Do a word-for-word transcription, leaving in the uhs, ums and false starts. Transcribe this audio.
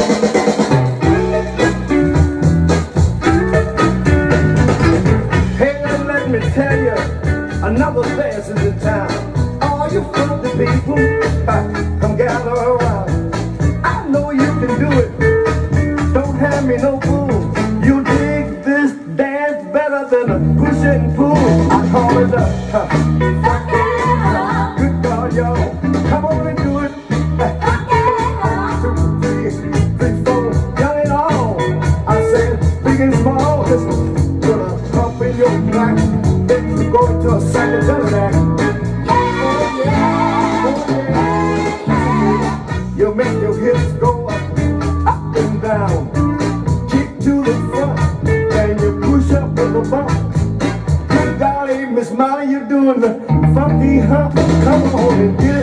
Tell you, another dance is in town. All you funky people, come gather around. I know you can do it, don't have me no fool. You dig this dance better than a push and pull. I call it a huh, good God, y'all. Come on and do it. Two, three, three, four, young and old. I said big and small, just put a hump in your back. Go into a psychedelic act. Yeah, yeah, yeah. You make your hips go up, up and down. Kick to the front, and you push up with the bump. Good golly, Miss Molly, you're doing the funky hump. Come on and get it.